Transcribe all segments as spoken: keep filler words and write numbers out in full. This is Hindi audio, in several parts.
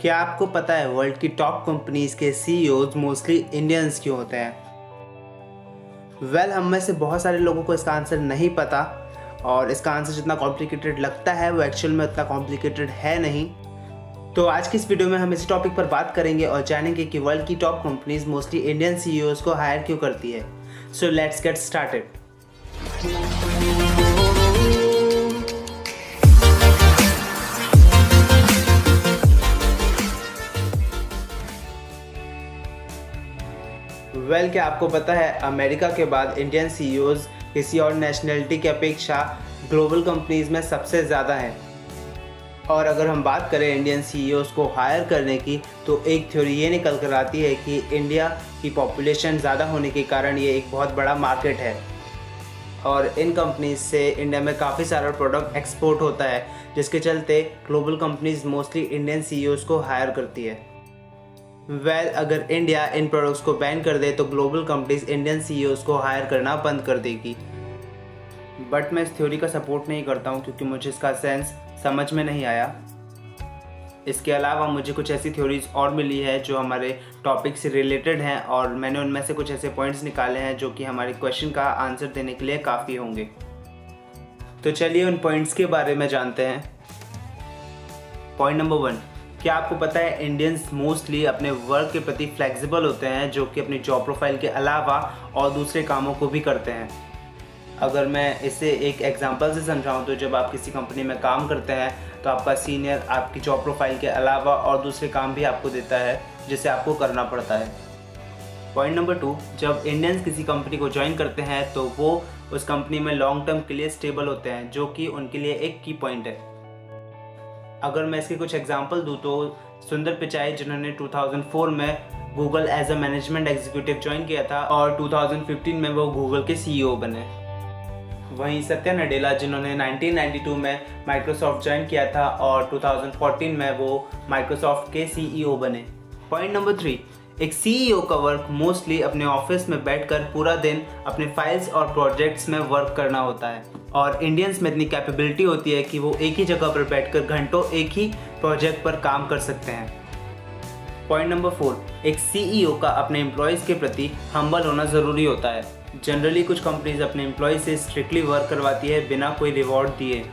क्या आपको पता है वर्ल्ड की टॉप कंपनीज के सीईओज मोस्टली इंडियंस क्यों होते हैं? वेल well, हम में से बहुत सारे लोगों को इसका आंसर नहीं पता और इसका आंसर जितना कॉम्प्लिकेटेड लगता है वो एक्चुअल में उतना कॉम्प्लिकेटेड है नहीं। तो आज की इस वीडियो में हम इसी टॉपिक पर बात करेंगे और जानेंगे कि वर्ल्ड की top companies mostly Indian CEOs को हायर क्यों करती है। So let's get started. Well well, क्या आपको पता है अमेरिका के बाद इंडियन सीईओज किसी और नेशनलिटी की अपेक्षा ग्लोबल कंपनीज में सबसे ज़्यादा हैं। और अगर हम बात करें इंडियन सीईओज को हायर करने की तो एक थ्योरी ये निकल कर आती है कि इंडिया की पॉपुलेशन ज़्यादा होने के कारण ये एक बहुत बड़ा मार्केट है और इन कंपनीज से इंडिया में काफ़ी सारा प्रोडक्ट एक्सपोर्ट होता है, जिसके चलते global companies mostly Indian CEOs को हायर करती है। वेल well, अगर इंडिया इन प्रोडक्ट्स को बैन कर दे तो ग्लोबल कंपनीज इंडियन सीईओज को हायर करना बंद कर देगी। बट मैं इस थ्योरी का सपोर्ट नहीं करता हूँ क्योंकि मुझे इसका सेंस समझ में नहीं आया। इसके अलावा मुझे कुछ ऐसी थ्योरीज और मिली है जो हमारे टॉपिक से रिलेटेड हैं और मैंने उनमें से कुछ ऐसे पॉइंट्स निकाले हैं जो कि हमारे क्वेश्चन का आंसर देने के लिए काफ़ी होंगे। तो चलिए उन पॉइंट्स के बारे में जानते हैं। पॉइंट नंबर वन, क्या आपको पता है इंडियंस मोस्टली अपने वर्क के प्रति फ्लेक्सिबल होते हैं, जो कि अपनी जॉब प्रोफाइल के अलावा और दूसरे कामों को भी करते हैं। अगर मैं इसे एक एग्जांपल से समझाऊं तो जब आप किसी कंपनी में काम करते हैं तो आपका सीनियर आपकी जॉब प्रोफाइल के अलावा और दूसरे काम भी आपको देता है जिसे आपको करना पड़ता है। पॉइंट नंबर टू, जब इंडियंस किसी कंपनी को ज्वाइन करते हैं तो वो उस कंपनी में लॉन्ग टर्म के लिए स्टेबल होते हैं, जो कि उनके लिए एक की पॉइंट है। अगर मैं इसके कुछ एग्जांपल दूं तो सुंदर पिचाई जिन्होंने दो हज़ार चार में Google as a management executive join किया था और दो हज़ार पंद्रह में वो गूगल के सीईओ बने। वहीं सत्या नडेला जिन्होंने उन्नीस सौ बानवे में माइक्रोसॉफ्ट ज्वाइन किया था और दो हज़ार चौदह में वो माइक्रोसॉफ्ट के सीईओ बने। पॉइंट नंबर थ्री, एक सीईओ का वर्क मोस्टली अपने ऑफिस में बैठकर पूरा दिन अपने फाइल्स और प्रोजेक्ट्स में वर्क करना होता है और इंडियंस में इतनी कैपेबिलिटी होती है कि वो एक ही जगह पर बैठकर घंटों एक ही प्रोजेक्ट पर काम कर सकते हैं। पॉइंट नंबर फोर, एक सीईओ का अपने एम्प्लॉयज़ के प्रति हम्बल होना ज़रूरी होता है। जनरली कुछ कंपनीज अपने एम्प्लॉय से स्ट्रिक्टली वर्क करवाती है बिना कोई रिवॉर्ड दिए,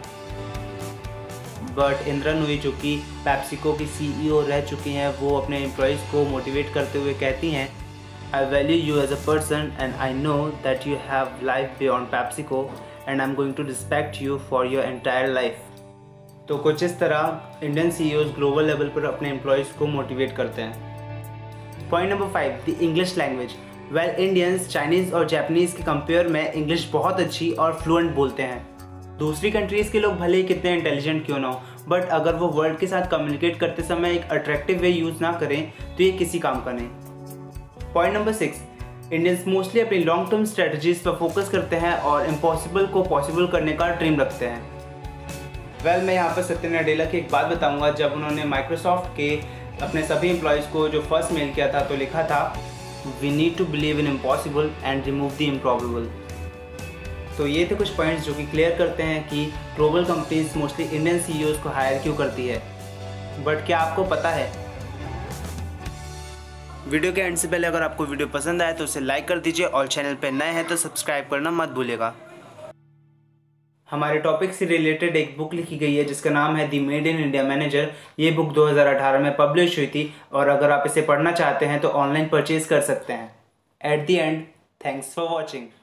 बट इंदिरा नूई जो कि पेप्सिको की सीईओ रह चुकी हैं वो अपने एम्प्लॉयज़ को मोटिवेट करते हुए कहती हैं, I value you as a person and I know that you have life beyond PepsiCo and I am going to respect you for your entire life. तो कुछ इस तरह इंडियन सीईओज ग्लोबल लेवल पर अपने एम्प्लॉयज़ को मोटिवेट करते हैं। Point number five, the English language. Well Indians Chinese और जापानीज़ के कंपेयर में इंग्लिश बहुत अच्छी और फ्लुएंट बोलते हैं। दूसरी कंट्रीज़ के लोग भले ही कितने इंटेलिजेंट क्यों ना हो, बट अगर वो वर्ल्ड के साथ कम्युनिकेट करते समय एक अट्रैक्टिव वे यूज़ ना करें तो ये किसी काम का नहीं। Point number six, Indians mostly अपनी लॉन्ग टर्म स्ट्रेटजीज पर फोकस करते हैं और इम्पॉसिबल को पॉसिबल करने का ड्रीम रखते हैं। वेल well, मैं यहाँ पर सत्या नडेला की एक बात बताऊँगा। जब उन्होंने माइक्रोसॉफ्ट के अपने सभी एम्प्लॉयज़ को जो फर्स्ट मेल किया था तो लिखा था, we need to believe in impossible and remove the improbable. तो ये थे कुछ पॉइंट्स जो कि क्लियर करते हैं कि global companies mostly Indian CEOs को हायर क्यों करती है। बट क्या आपको पता है? वीडियो के एंड से पहले अगर आपको वीडियो पसंद आए तो उसे लाइक कर दीजिए और चैनल पर नए हैं तो सब्सक्राइब करना मत भूलिएगा। हमारे टॉपिक से रिलेटेड एक बुक लिखी गई है जिसका नाम है the made in India manager. ये बुक दो हज़ार अठारह में पब्लिश हुई थी और अगर आप इसे पढ़ना चाहते हैं तो ऑनलाइन परचेज कर सकते हैं। At the end, thanks for watching.